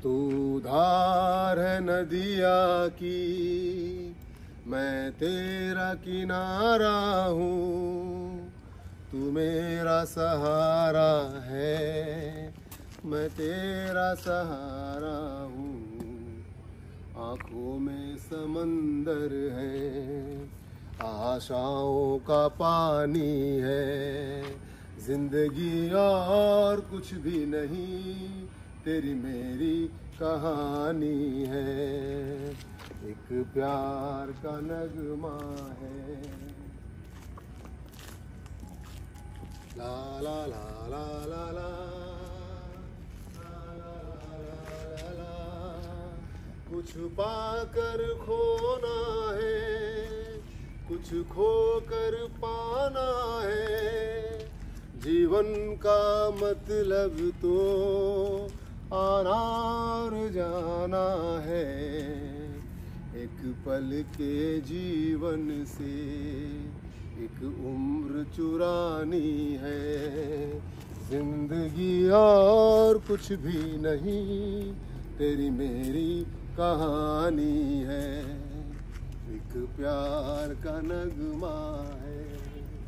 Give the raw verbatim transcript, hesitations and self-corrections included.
तू धार है नदिया की, मैं तेरा किनारा हूँ। तू मेरा सहारा है, मैं तेरा सहारा हूँ। आँखों में समंदर है, आशाओं का पानी है। जिंदगी और कुछ भी नहीं, तेरी मेरी कहानी है। एक प्यार का नगमा है। ला ला ला ला ला ला ला ला। कुछ पाकर खोना है, कुछ खोकर पाना है। जीवन का मतलब तो आना और जाना है। एक पल के जीवन से एक उम्र चुरानी है। जिंदगी और कुछ भी नहीं, तेरी मेरी कहानी है। एक प्यार का नगमा है।